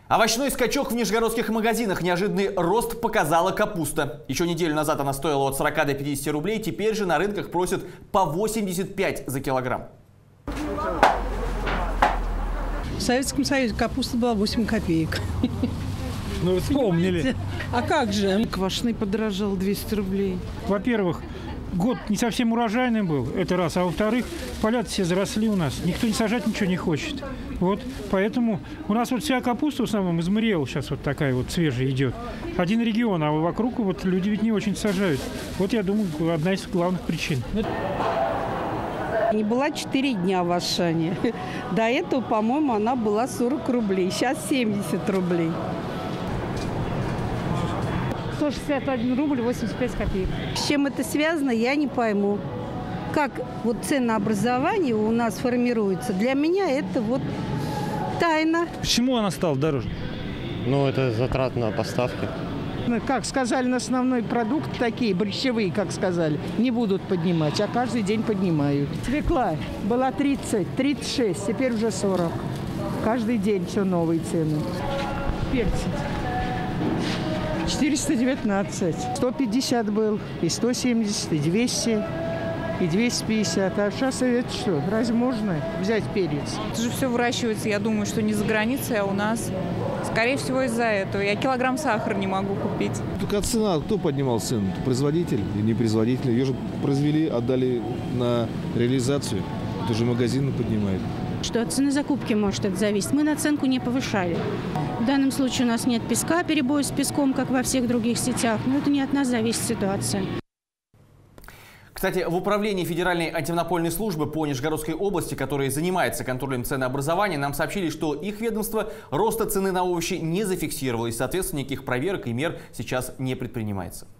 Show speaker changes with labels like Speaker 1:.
Speaker 1: Овощной скачок в нижегородских магазинах. Неожиданный рост показала капуста. Еще неделю назад она стоила от 40 до 50 рублей. Теперь же на рынках просят по 85 за килограмм.
Speaker 2: В Советском Союзе капуста была 8 копеек.
Speaker 3: Ну, вы вспомнили.
Speaker 2: А как же?
Speaker 4: Квашеный подорожал 200 рублей.
Speaker 3: Во-первых, год не совсем урожайный был, это раз. А во-вторых, поля все заросли у нас. Никто не сажать ничего не хочет. Вот, поэтому у нас вот вся капуста в основном из Мариэла сейчас вот такая вот свежая идет. Один регион, а вокруг вот люди ведь не очень сажают. Вот, я думаю, одна из главных причин.
Speaker 5: Не была 4 дня в Ашане. До этого, по-моему, она была 40 рублей. Сейчас 70 рублей.
Speaker 6: 161 рубль 85 копеек.
Speaker 5: С чем это связано, я не пойму. Как вот ценообразование у нас формируется, для меня это вот тайна.
Speaker 3: Почему она стала дороже?
Speaker 7: Ну, это затрат на поставки.
Speaker 4: Как сказали, на основной продукт такие, борщевые, как сказали, не будут поднимать, а каждый день поднимают. Свекла была 30, 36, теперь уже 40. Каждый день все новые цены. Перец 419, 150 был, и 170, и 200, и 250. А сейчас это что, разве можно взять перец?
Speaker 8: Это же все выращивается, я думаю, что не за границей, а у нас. Скорее всего, из-за этого. Я килограмм сахара не могу купить.
Speaker 9: Только цена, кто поднимал цену? Производитель и не производитель. Ее же произвели, отдали на реализацию. Это же магазины поднимают.
Speaker 6: Что от цены закупки может это зависеть. Мы наценку не повышали. В данном случае у нас нет песка, перебоя с песком, как во всех других сетях. Но это не от нас зависит ситуация.
Speaker 1: Кстати, в управлении Федеральной антимонопольной службы по Нижегородской области, которая занимается контролем ценообразования, нам сообщили, что их ведомство роста цены на овощи не зафиксировало, и, соответственно, никаких проверок и мер сейчас не предпринимается.